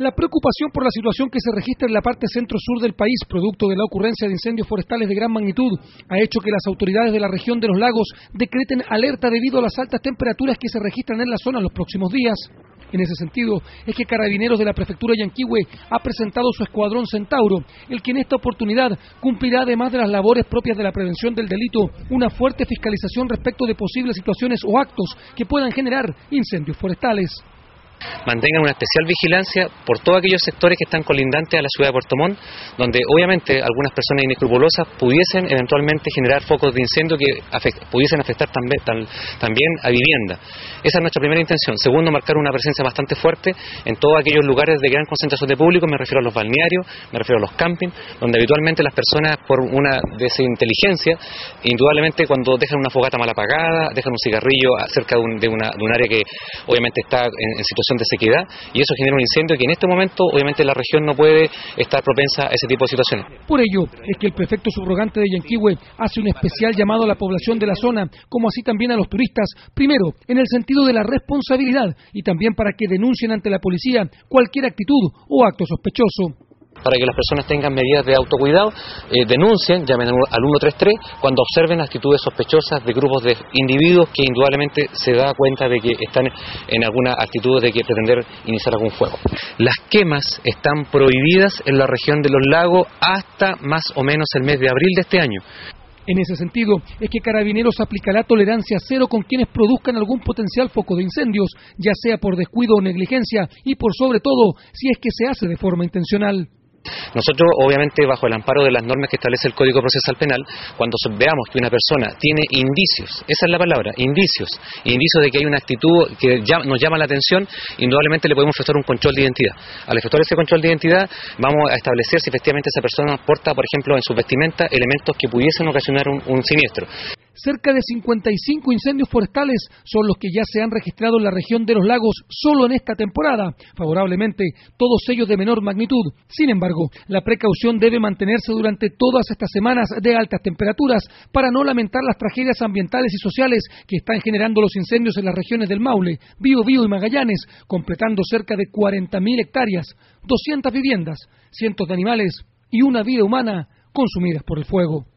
La preocupación por la situación que se registra en la parte centro-sur del país, producto de la ocurrencia de incendios forestales de gran magnitud, ha hecho que las autoridades de la región de los lagos decreten alerta debido a las altas temperaturas que se registran en la zona en los próximos días. En ese sentido, es que Carabineros de la Prefectura Yanquihue ha presentado su escuadrón Centauro, el que en esta oportunidad cumplirá, además de las labores propias de la prevención del delito, una fuerte fiscalización respecto de posibles situaciones o actos que puedan generar incendios forestales. Mantengan una especial vigilancia por todos aquellos sectores que están colindantes a la ciudad de Puerto Montt, donde obviamente algunas personas inescrupulosas pudiesen eventualmente generar focos de incendio que pudiesen afectar también a vivienda. Esa es nuestra primera intención. Segundo, marcar una presencia bastante fuerte en todos aquellos lugares de gran concentración de público, me refiero a los balnearios, me refiero a los campings, donde habitualmente las personas, por una desinteligencia, indudablemente cuando dejan una fogata mal apagada, dejan un cigarrillo cerca de un área que obviamente está en situación de sequedad, y eso genera un incendio que en este momento obviamente la región no puede estar propensa a ese tipo de situaciones. Por ello es que el prefecto subrogante de Yanquihue hace un especial llamado a la población de la zona, como así también a los turistas, primero en el sentido de la responsabilidad y también para que denuncien ante la policía cualquier actitud o acto sospechoso. Para que las personas tengan medidas de autocuidado, denuncien, llamen al 133 cuando observen actitudes sospechosas de grupos de individuos que indudablemente se da cuenta de que están en alguna actitud de que pretender iniciar algún fuego. Las quemas están prohibidas en la región de los lagos hasta más o menos el mes de abril de este año. En ese sentido, es que Carabineros aplicará tolerancia cero con quienes produzcan algún potencial foco de incendios, ya sea por descuido o negligencia, y por sobre todo, si es que se hace de forma intencional. Nosotros, obviamente, bajo el amparo de las normas que establece el Código Procesal Penal, cuando veamos que una persona tiene indicios, esa es la palabra, indicios de que hay una actitud que nos llama la atención, indudablemente le podemos efectuar un control de identidad. Al efectuar ese control de identidad, vamos a establecer si efectivamente esa persona porta, por ejemplo, en su vestimenta elementos que pudiesen ocasionar un siniestro. Cerca de 55 incendios forestales son los que ya se han registrado en la región de los lagos solo en esta temporada, favorablemente todos ellos de menor magnitud. Sin embargo, la precaución debe mantenerse durante todas estas semanas de altas temperaturas para no lamentar las tragedias ambientales y sociales que están generando los incendios en las regiones del Maule, Biobío y Magallanes, completando cerca de 40.000 hectáreas, 200 viviendas, cientos de animales y una vida humana consumidas por el fuego.